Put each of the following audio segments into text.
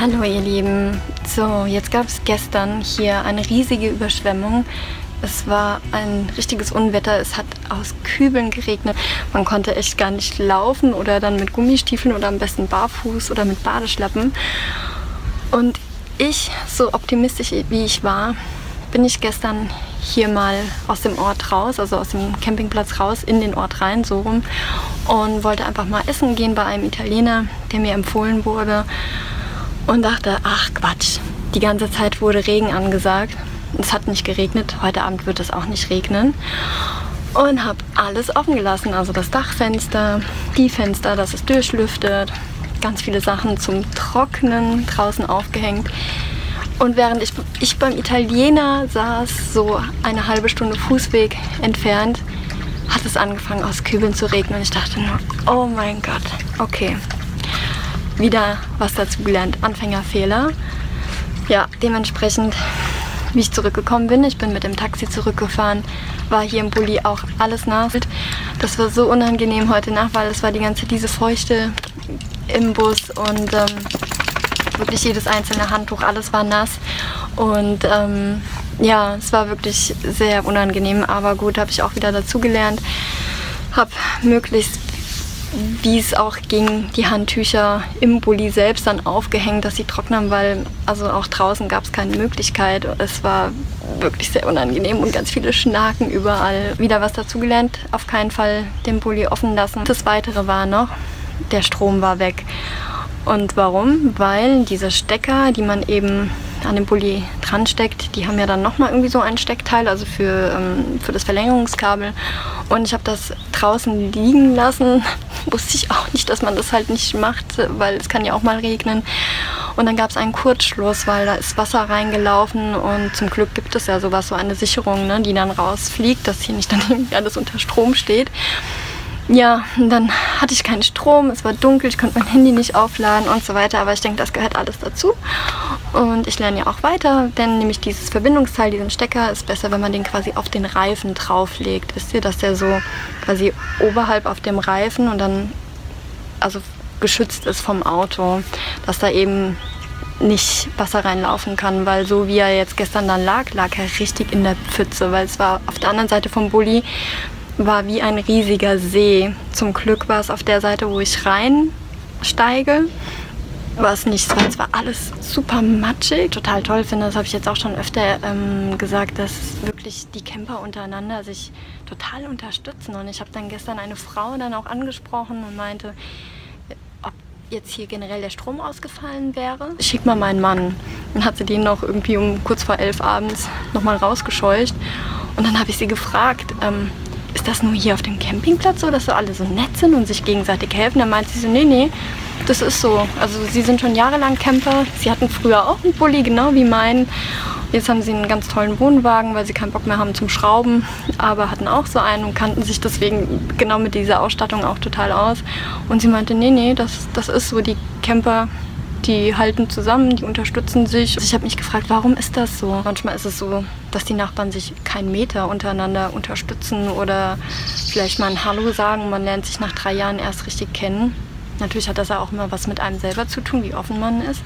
Hallo ihr Lieben, so jetzt gab es gestern hier eine riesige Überschwemmung. Es war ein richtiges Unwetter, es hat aus Kübeln geregnet. Man konnte echt gar nicht laufen oder dann mit Gummistiefeln oder am besten barfuß oder mit Badeschlappen. Und ich, so optimistisch wie ich war, bin ich gestern hier mal aus dem Ort raus, also aus dem Campingplatz raus, in den Ort rein, so rum. Und wollte einfach mal essen gehen bei einem Italiener, der mir empfohlen wurde. Und dachte, ach Quatsch, die ganze Zeit wurde Regen angesagt. Es hat nicht geregnet, heute Abend wird es auch nicht regnen. Und habe alles offen gelassen, also das Dachfenster, die Fenster, dass es durchlüftet, ganz viele Sachen zum Trocknen draußen aufgehängt. Und während ich beim Italiener saß, so eine halbe Stunde Fußweg entfernt, hat es angefangen aus Kübeln zu regnen. Und ich dachte nur, oh mein Gott, okay. Wieder was dazu gelernt, Anfängerfehler. Ja, dementsprechend, wie ich zurückgekommen bin, ich bin mit dem Taxi zurückgefahren, war hier im Bulli auch alles nass. Das war so unangenehm heute Nacht, weil es war die ganze diese Feuchte im Bus und wirklich jedes einzelne Handtuch, alles war nass. Und ja, es war wirklich sehr unangenehm, aber gut, habe ich auch wieder dazu gelernt. Habe möglichst, wie es auch ging, die Handtücher im Bulli selbst dann aufgehängt, dass sie trocknen, weil also auch draußen gab es keine Möglichkeit. Es war wirklich sehr unangenehm und ganz viele Schnaken überall. Wieder was dazu gelernt, auf keinen Fall den Bulli offen lassen. Das Weitere war noch, der Strom war weg. Und warum? Weil diese Stecker, die man eben an dem Bulli dran steckt, die haben ja dann nochmal irgendwie so ein Steckteil, also für das Verlängerungskabel. Und ich habe das draußen liegen lassen. Wusste ich auch nicht, dass man das halt nicht macht, weil es kann ja auch mal regnen. Und dann gab es einen Kurzschluss, weil da ist Wasser reingelaufen und zum Glück gibt es ja sowas, so eine Sicherung, ne, die dann rausfliegt, dass hier nicht dann irgendwie alles unter Strom steht. Ja, und dann hatte ich keinen Strom, es war dunkel, ich konnte mein Handy nicht aufladen und so weiter, aber ich denke, das gehört alles dazu. Und ich lerne ja auch weiter, denn nämlich dieses Verbindungsteil, diesen Stecker, ist besser, wenn man den quasi auf den Reifen drauflegt. Wisst ihr, dass der so quasi oberhalb auf dem Reifen und dann also geschützt ist vom Auto, dass da eben nicht Wasser reinlaufen kann, weil so wie er jetzt gestern dann lag er richtig in der Pfütze, weil es war auf der anderen Seite vom Bulli, war wie ein riesiger See. Zum Glück war es auf der Seite, wo ich reinsteige, war es nicht so. Es war alles super matschig. Total toll finde, das habe ich jetzt auch schon öfter gesagt, dass wirklich die Camper untereinander sich total unterstützen. Und ich habe dann gestern eine Frau dann auch angesprochen und meinte, ob jetzt hier generell der Strom ausgefallen wäre. Schick mal meinen Mann. Dann hat sie den noch irgendwie um kurz vor 11 abends nochmal rausgescheucht. Und dann habe ich sie gefragt, ist das nur hier auf dem Campingplatz so, dass so alle so nett sind und sich gegenseitig helfen? Dann meint sie so, nee, das ist so. Also sie sind schon jahrelang Camper. Sie hatten früher auch einen Bulli, genau wie meinen. Jetzt haben sie einen ganz tollen Wohnwagen, weil sie keinen Bock mehr haben zum Schrauben, aber hatten auch so einen und kannten sich deswegen genau mit dieser Ausstattung auch total aus. Und sie meinte, nee, das ist so, die Camper, die halten zusammen, die unterstützen sich. Ich habe mich gefragt, warum ist das so? Manchmal ist es so, dass die Nachbarn sich keinen Meter untereinander unterstützen oder vielleicht mal ein Hallo sagen und man lernt sich nach 3 Jahren erst richtig kennen. Natürlich hat das ja auch immer was mit einem selber zu tun, wie offen man ist.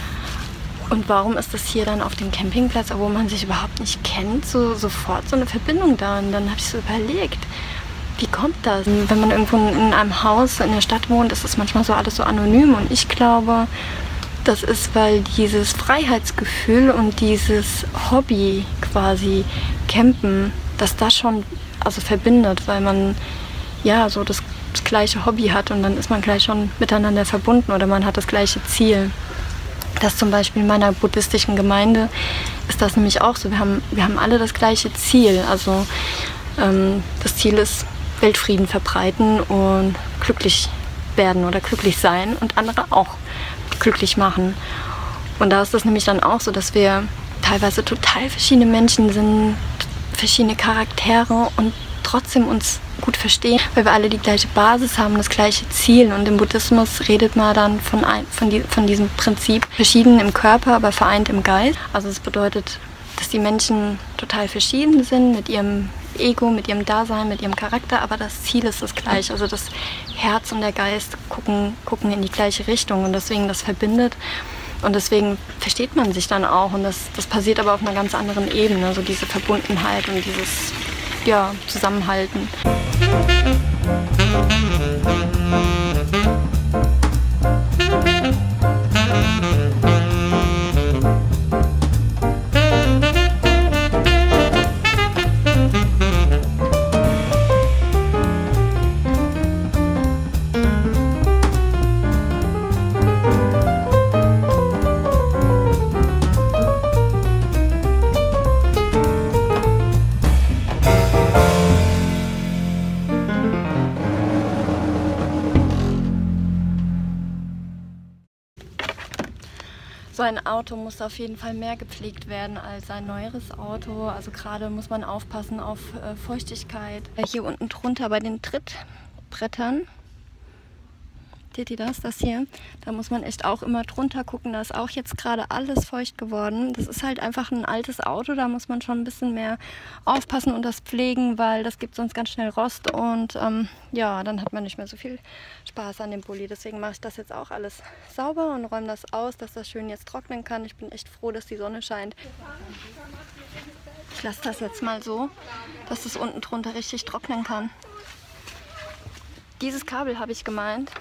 Und warum ist das hier dann auf dem Campingplatz, obwohl man sich überhaupt nicht kennt, sofort so eine Verbindung da? Und dann habe ich so überlegt, wie kommt das? Wenn man irgendwo in einem Haus in der Stadt wohnt, ist das manchmal so alles so anonym. Und ich glaube, das ist, weil dieses Freiheitsgefühl und dieses Hobby quasi Campen, dass das schon also verbindet, weil man ja so das gleiche Hobby hat und dann ist man gleich schon miteinander verbunden oder man hat das gleiche Ziel. Das zum Beispiel in meiner buddhistischen Gemeinde ist das nämlich auch so. Wir haben alle das gleiche Ziel. Also das Ziel ist Weltfrieden verbreiten und glücklich werden oder glücklich sein und andere auch glücklich machen. Und da ist das nämlich dann auch so, dass wir teilweise total verschiedene Menschen sind, verschiedene Charaktere und trotzdem uns gut verstehen, weil wir alle die gleiche Basis haben, das gleiche Ziel. Und im Buddhismus redet man dann von diesem Prinzip, verschieden im Körper, aber vereint im Geist. Also es bedeutet, dass die Menschen total verschieden sind mit ihrem Ego, mit ihrem Dasein, mit ihrem Charakter, aber das Ziel ist das gleiche. Also das Herz und der Geist gucken in die gleiche Richtung und deswegen das verbindet. Und deswegen versteht man sich dann auch. Und das passiert aber auf einer ganz anderen Ebene. So diese Verbundenheit und dieses, ja, Zusammenhalten. So ein Auto muss auf jeden Fall mehr gepflegt werden als ein neueres Auto. Also gerade muss man aufpassen auf Feuchtigkeit. Hier unten drunter bei den Trittbrettern, seht ihr das? Das hier, da muss man echt auch immer drunter gucken. Da ist auch jetzt gerade alles feucht geworden. Das ist halt einfach ein altes Auto, da muss man schon ein bisschen mehr aufpassen und das pflegen, weil das gibt sonst ganz schnell Rost und ja, dann hat man nicht mehr so viel Spaß an dem Bulli. Deswegen mache ich das jetzt auch alles sauber und räume das aus, dass das schön jetzt trocknen kann. Ich bin echt froh, dass die Sonne scheint. Ich lasse das jetzt mal so, dass das unten drunter richtig trocknen kann. Dieses Kabel habe ich gemeint.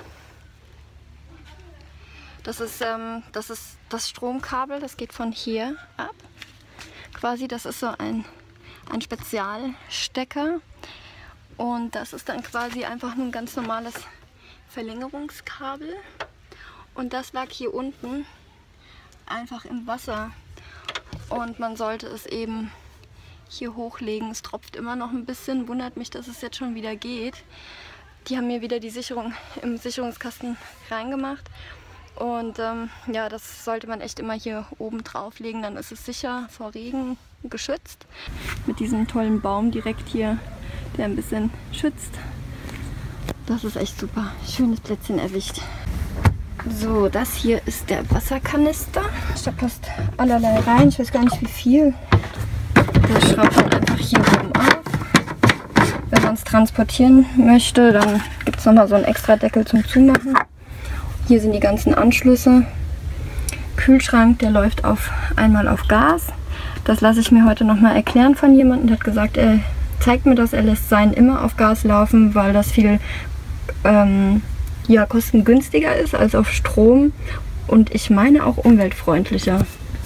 Das ist das Stromkabel, das geht von hier ab. Quasi, das ist so ein Spezialstecker. Und das ist dann quasi einfach nur ein ganz normales Verlängerungskabel. Und das lag hier unten einfach im Wasser. Und man sollte es eben hier hochlegen. Es tropft immer noch ein bisschen, wundert mich, dass es jetzt schon wieder geht. Die haben mir wieder die Sicherung im Sicherungskasten reingemacht. Und ja, das sollte man echt immer hier oben drauf legen, dann ist es sicher vor Regen geschützt. Mit diesem tollen Baum direkt hier, der ein bisschen schützt. Das ist echt super. Schönes Plätzchen erwischt. So, das hier ist der Wasserkanister. Da passt allerlei rein, ich weiß gar nicht wie viel. Das schraubt man einfach hier oben auf. Wenn man es transportieren möchte, dann gibt es nochmal so einen extra Deckel zum Zumachen. Hier sind die ganzen Anschlüsse. Kühlschrank, der läuft einmal auf Gas. Das lasse ich mir heute nochmal erklären von jemandem. Der hat gesagt, er zeigt mir das, er lässt seinen immer auf Gas laufen, weil das viel ja, kostengünstiger ist als auf Strom. Und ich meine auch umweltfreundlicher.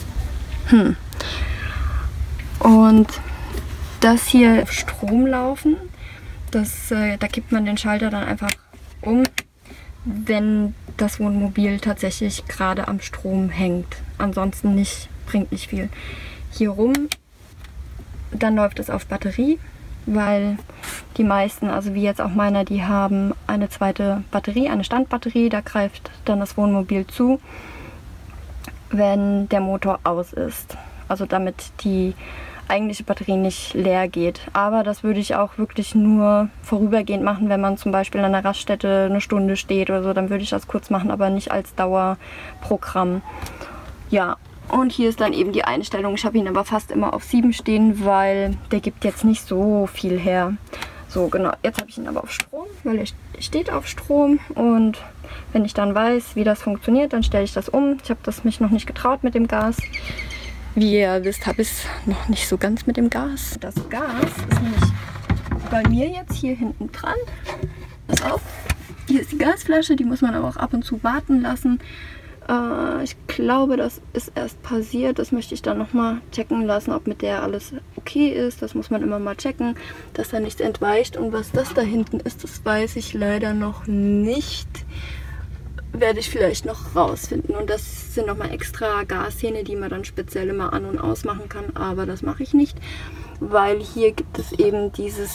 Und das hier auf Strom laufen, da kippt man den Schalter dann einfach um, wenn das Wohnmobil tatsächlich gerade am Strom hängt. Ansonsten nicht, bringt nicht viel. Hier rum, dann läuft es auf Batterie, weil die meisten, also wie jetzt auch meiner, die haben eine zweite Batterie, eine Standbatterie, da greift dann das Wohnmobil zu, wenn der Motor aus ist. Also damit die eigentliche Batterie nicht leer geht. Aber das würde ich auch wirklich nur vorübergehend machen, wenn man zum Beispiel an einer Raststätte eine Stunde steht oder so, dann würde ich das kurz machen, aber nicht als Dauerprogramm. Ja, und hier ist dann eben die Einstellung. Ich habe ihn aber fast immer auf 7 stehen, weil der gibt jetzt nicht so viel her. So, genau. Jetzt habe ich ihn aber auf Strom, weil er steht auf Strom und wenn ich dann weiß, wie das funktioniert, dann stelle ich das um. Ich habe mich noch nicht getraut mit dem Gas. Wie ihr wisst, habe ich es noch nicht so ganz mit dem Gas. Das Gas ist nämlich bei mir jetzt hier hinten dran. Pass auf, hier ist die Gasflasche, die muss man aber auch ab und zu warten lassen. Ich glaube, das ist erst passiert. Das möchte ich dann nochmal checken lassen, ob mit der alles okay ist. Das muss man immer mal checken, dass da nichts entweicht. Und was das da hinten ist, das weiß ich leider noch nicht. Werde ich vielleicht noch rausfinden. Und das sind nochmal extra Gashähne, die man dann speziell immer an- und ausmachen kann. Aber das mache ich nicht, weil hier gibt es eben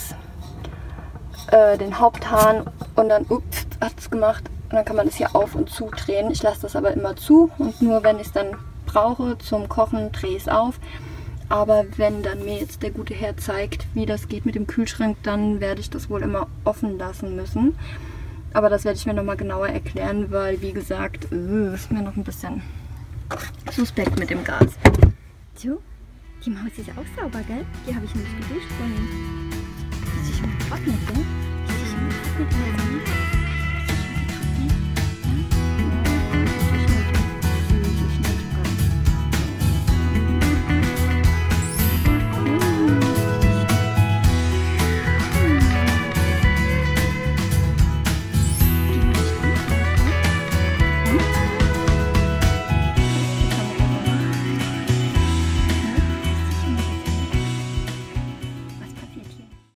den Haupthahn und dann, ups, hat es gemacht. Und dann kann man das hier auf und zu drehen. Ich lasse das aber immer zu und nur wenn ich es dann brauche zum Kochen, drehe ich es auf. Aber wenn dann mir jetzt der gute Herr zeigt, wie das geht mit dem Kühlschrank, dann werde ich das wohl immer offen lassen müssen. Aber das werde ich mir nochmal genauer erklären, weil, wie gesagt, ist mir noch ein bisschen suspekt mit dem Gas. So, die Maus ist auch sauber, gell? Die habe ich nicht geduscht vorhin. Die ist schon getrocknet, gell? Die ist schon getrocknet.